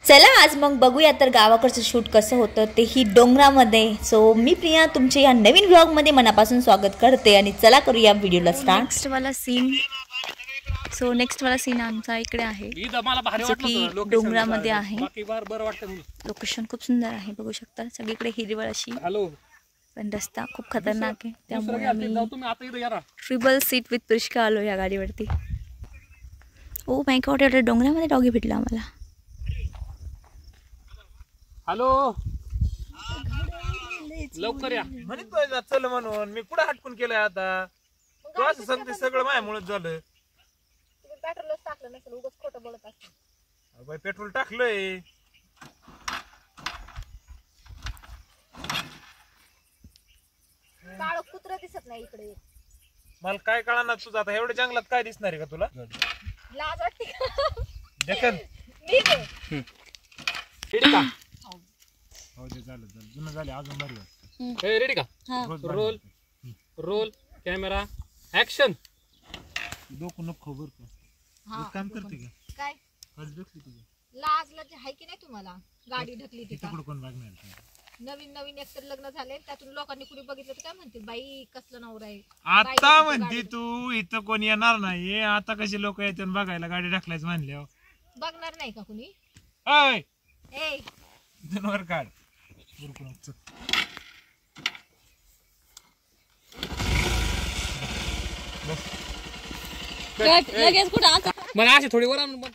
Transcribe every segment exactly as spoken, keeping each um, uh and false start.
चला आज मग बघूया तर गावाकडचं शूट कसं होतं तेही डोंगरामध्ये। सो मी प्रिया तुमचे या नवीन व्लॉगमध्ये मनापासून स्वागत करते आणि चला करूया व्हिडिओला स्टार्ट। नेक्स्ट वाला सीन सो नेक्स्ट वाला सीन आमचा इकडे आहे जो की डोंगरामध्ये आहे। लोकेशन खूप सुंदर आहे, बघू शकता सगळीकडे हिरवळ अशी, पण रस्ता खूप खतरनाक आहे, त्यामुळे आम्ही ट्रिपल सीट विथ प्रिश्का आलो या गाडीवरती। ओ माय गॉड, एवढ्या डोंगरामध्ये डॉगी भेटला आम्हाला। हॅलो लवकर या म्हणतोय चल म्हणून, मी कुठं हटकून केलंय आता? तू असं सांगते सगळं माझ्यामुळेच झालं। पेट्रोलच टाकलं नसेल, उगाच खोटं बोलत असतं। बाई पेट्रोल टाकलंय, काळं कुत्रं दिसत नाही इकडे। मला काय कळणार तुझं आता, एवढ्या जंगलात काय दिसणार आहे का तुला? लाज वाटते का? देखन ठीक आहे रेडी का? हो दे, झालं झालं, जुनं झाले अजून भारी वाटतं। ए रेडी का? Roll roll camera action. डोकं नको बर का, काम करते का काय? आज ढकली तुझं लाज लाज आहे की नाही तुम्हाला? गाडी ढकली तिथं तिकडे कोण बघणार? नवीन नवीन एकतर लग्न झाले, त्यातून लोकांनी कुणी बघितलं तर काय म्हणतील, बाई कसलं नवरा आहे। आता म्हणते तू इथं कोण येणार नाही, आता कशी लोक येतात बघायला गाडी ढकलायचं म्हणल्यावर? बघणार नाही का कुणी? अय ए जनवर काढ लगेच कुठं मला अशी थोडी वर आणून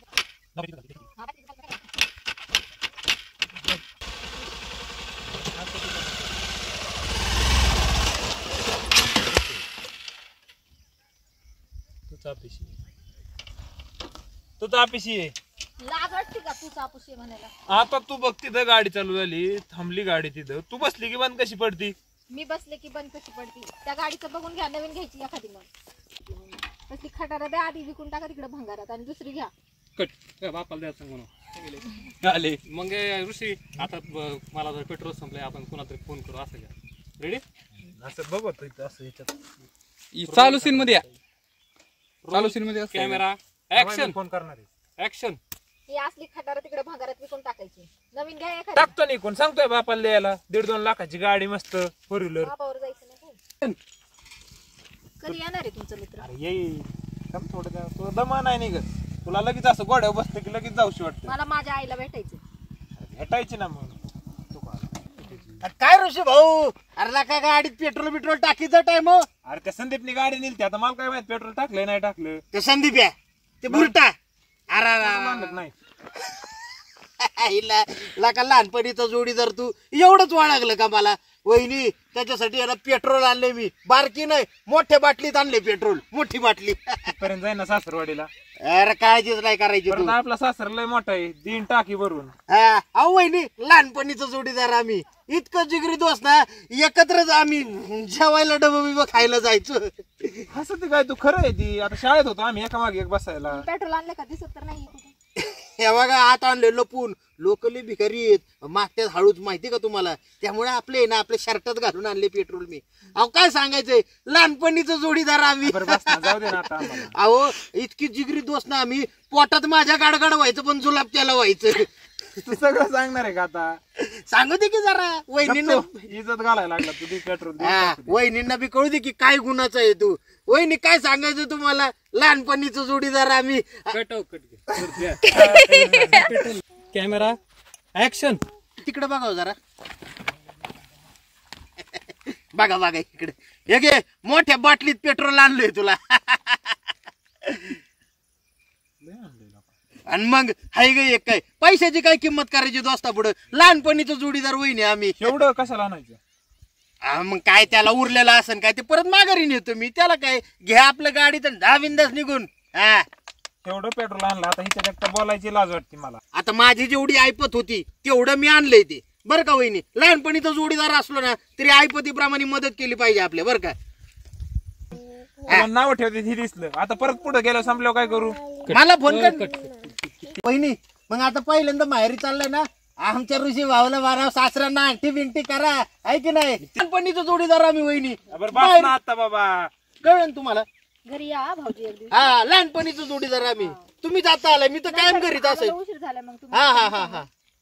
तू तापिशी आहे। लाज वाटते का तू चापूशी म्हणायला? आता तू बघ तिथं गाडी चालू झाली, थांबली गाडी तिथं, तू बसली की बंद कशी पडती? मी बसले की बंद कशी पडती? त्या गाडीचं बघून घ्या, नवीन घ्यायची एखादी। मग तसली खटारा द्या आधी, विकून टाका तिकडे भंगारात आणि दुसरी घ्या। कट बापाला द्यायचं म्हणून आले मग ऋषी, आता मला जर पेट्रोल संपलंय, आपण कोणातरी फोन करू, असं घ्या। रेडी? असं बघतो असं याच्यात चालू सीन मध्ये, चालू सीन मध्ये कॅमेरा ऍक्शन। फोन करणार आहे ऍक्शन। ही असली खटारा तिकडे भंगारात विकून टाकायची, नवीन घ्या एखादी। टाकतो नाही कोण, सांगतोय बापाला द्यायला दीड दोन लाखाची गाडी मस्त फोर व्हीलर। बापावर जायचं नाही। कधी येणार आहे तुमचा मित्र? अरे येईल थांब थोडं, तुला दमा नाही निघत, तुला लगेच असं गोड्यावर बसतं की लगेच जाऊशी वाटतं। मला माझ्या आईला भेटायचं। भेटायची ना मग काय ऋषी भाऊ, अरे काय गाडीत पेट्रोल बिट्रोल टाकीचा टाइम हो? अरे त्या संदीपनी गाडी नेली, आता मला काय माहित पेट्रोल टाकलंय नाही टाकलं। ते संदीप आहे ते बुरटा, अरे मानत नाही लका लहानपणीचा जोडीदार तू एवढंच वाळगलं का मला? वहिनी त्याच्यासाठी याला पेट्रोल आणले, मी बारकी नाही मोठ्या बाटलीत आणले पेट्रोल, मोठी बाटली पर्यंत जाईन ना सासरवाडीला। अरे काळजीच नाही करायची तू, आपला सासर लय मोठा आहे, दिन टाकी भरून। हा अहो वहिनी, लहानपणीचा जोडीदार आम्ही, इतकं जिगरी दोस्त ना, एकत्रच आम्ही जेवायला डबा बिबा खायला जायचो। असं ते काय तू खरं आहे ती, आता शाळेत होतो आम्ही एका मागे एक बसायला। पेट्रोल आणलं का? दिसत तर नाही कुठे। हे बघा आत आणले लपून, लोकली भिकारी आहेत, मागच्यात हळूच माहिती का तुम्हाला, त्यामुळे आपले ना आपल्या शर्टात घालून आणले पेट्रोल मी। अहो काय सांगायचंय, लहानपणीचं जोडीदार आम्ही। जाऊ दे ना आता आम्हाला। अहो इतकी जिगरी दोस्त ना आम्ही, पोटात माझ्या गाडगाड व्हायचं पण जुलाब त्याला व्हायचं। तू सगळं सांगणार आहे का आता? सांगू दे की जरा वहिनींना, इज्जत घालायला लागला तुझी पेट्रोल। वहिनींना बी कळू दे की काय गुणाचं आहे तू। वहिनी काय सांगायचं तुम्हाला, लहानपणीचं जोडीदार आम्ही। Camera action. तिकडे बघा जरा, बघा बघा इकडे, हे घे मोठ्या बाटलीत पेट्रोल आणलंय तुला। आणि मग हाय ग एक काय पैशाची काय किंमत करायची दोस्ता पुढं, लहानपणीचं जोडीदार वहिनी आम्ही। एवढं कशाला आणायचं? मग काय त्याला उरलेलं असन काय ते परत माघारी नेतो मी, त्याला काय घ्या आपलं गाडीत दहा बिंदास निघून। हा एवढं पेट्रोल आणलं, आता हिच्या एकटा बोलायची लाज वाटते मला। आता माझी जेवढी ऐपत होती तेवढं मी आणलंय ते, बरं का वहिनी? लहानपणीचा जोडीदार असलो ना तरी ऐपतीप्रमाणे मदत केली पाहिजे आपल्या, बरं का? नाव ठेवते हे दिसलं, आता परत पुढे गेलं संपल्यावर काय करू? मला फोन कर वहिनी। मग आता पहिल्यांदा माहेरी चाललंय ना, आमच्या ऋषी भाऊला मारा, सासऱ्यांना अंगठी बिंगठी करा, आहे की नाही? लहानपणीचा जोडीदार आम्ही वहिनी। आता बाबा कळलं तुम्हाला? घरी या भाऊजी एक दिवस। हा लहानपणीचा जोडीदार आम्ही, तुम्ही जाता आलाय, मी तर कायम घरीच असेल। उशीर झाला मग तुम्ही। हा हा हा हा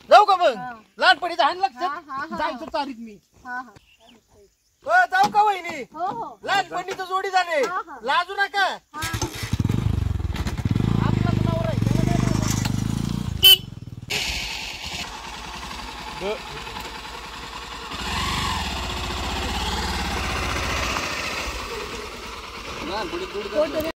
जाऊ का मग लहानपणीचं हाण हा, हा, लक्षात हा. जायचं तारीख मी हा हा अ, जाऊ का वहिनी हो हो लहानपणीचं जोडी झाले हा, हा. लाजू नका हा हा आपलाच नवरा आहे, त्याला काय लाजायचं? लहानपणी जोडी